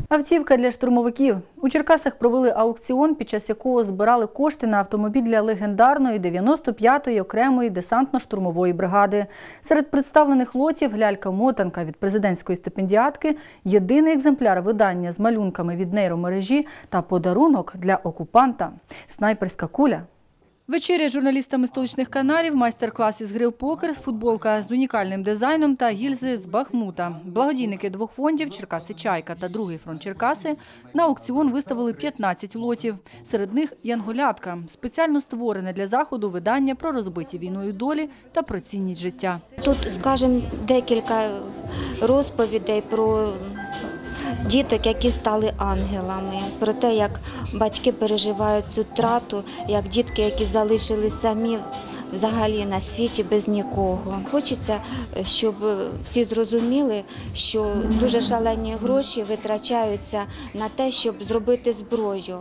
Автівка для штурмовиків. У Черкасах провели аукціон, під час якого збирали кошти на автомобіль для легендарної 95-ї окремої десантно-штурмової бригади. Серед представлених лотів лялька-мотанка від президентської стипендіатки, єдиний екземпляр видання з малюнками від нейромережі та подарунок для окупанта – снайперська куля. Вечеря з журналістами столичних каналів, майстер-клас із гри в покер, футболка з унікальним дизайном та гільзи з Бахмута. Благодійники двох фондів «Черкаси Чайка» та «Другий фронт Черкаси» на аукціон виставили 15 лотів. Серед них «Янголятка» – спеціально створене для заходу видання про розбиті війною долі та про цінність життя. Тут, скажімо, декілька розповідей про діток, які стали ангелами, про те, як батьки переживають цю втрату, як дітки, які залишились самі взагалі на світі без нікого. Хочеться, щоб всі зрозуміли, що дуже шалені гроші витрачаються на те, щоб зробити зброю,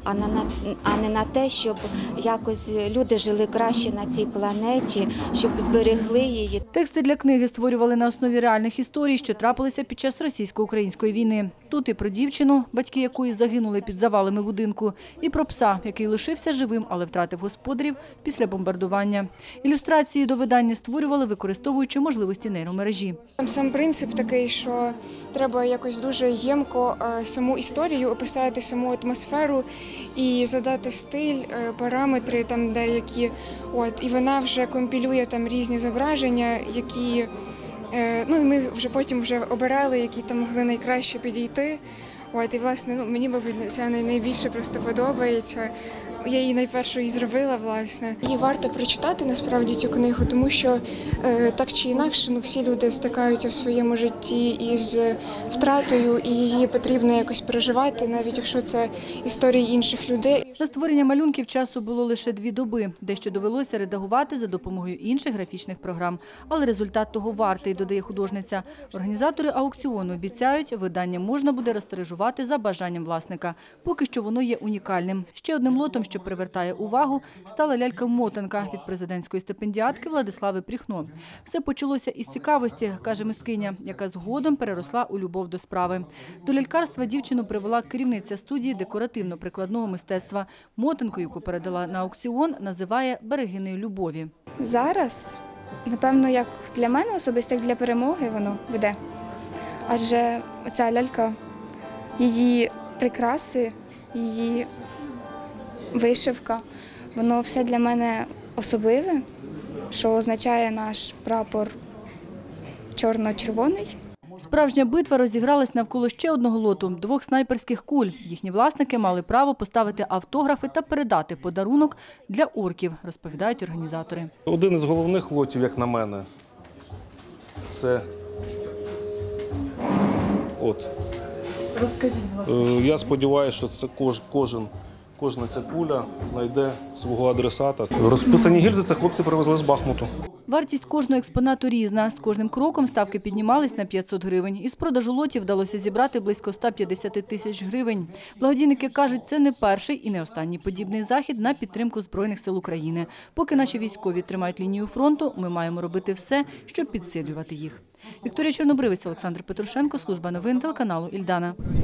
а не на те, щоб якось люди жили краще на цій планеті, щоб зберегли її. Тексти для книги створювали на основі реальних історій, що трапилися під час російсько-української війни. Тут і про дівчину, батьки якої загинули під завалами будинку, і про пса, який лишився живим, але втратив господарів після бомбардування. Ілюстрації до видання створювали, використовуючи можливості нейромережі. Сам принцип такий, що треба якось дуже ємко саму історію описати, саму атмосферу і задати стиль, параметри там деякі. І вона вже компілює там різні зображення, які і ми вже потім обирали, які там могли найкраще підійти. І, власне, мені, мабуть, це найбільше просто подобається. Я її найпершу і зробила, власне. Її варто прочитати, насправді, цю книгу, тому що так чи інакше всі люди стикаються в своєму житті із втратою, і її потрібно якось переживати, навіть якщо це історії інших людей. На створення малюнків часу було лише 2 доби, дещо довелося редагувати за допомогою інших графічних програм. Але результат того вартий, додає художниця. Організатори аукціону обіцяють, видання можна буде розтиражувати за бажанням власника. Поки що воно є унікальним. Ще одним лотом, що привертає увагу, стала лялька-мотанка від президентської стипендіатки Владислави Пріхно. Все почалося із цікавості, каже мисткиня, яка згодом переросла у любов до справи. До лялькарства дівчину привела керівниця студії декоративно-прикладного мистецтва. Мотанку, яку передала на аукціон, називає «берегинею любові». Зараз, напевно, як для мене особисто, як для перемоги воно буде. Адже оця лялька, її прикраси, її вишивка, воно все для мене особливе, що означає наш прапор чорно-червоний. Справжня битва розігралась навколо ще одного лоту – 2 снайперських куль. Їхні власники мали право поставити автографи та передати подарунок для орків, розповідають організатори. Один із головних лотів, як на мене, це Розкажіть, будь ласка. Я сподіваюся, що це кожна ця куля знайде свого адресата. Розписані гільзи це хлопці привезли з Бахмуту. Вартість кожного експонату різна. З кожним кроком ставки піднімались на 500 гривень. Із продажу лотів вдалося зібрати близько 150 тисяч гривень. Благодійники кажуть, це не перший і не останній подібний захід на підтримку Збройних сил України. Поки наші військові тримають лінію фронту, ми маємо робити все, щоб підсилювати їх. Вікторія Чорнобривець, Олександр Петрушенко, служба новин телеканалу «Ільдана».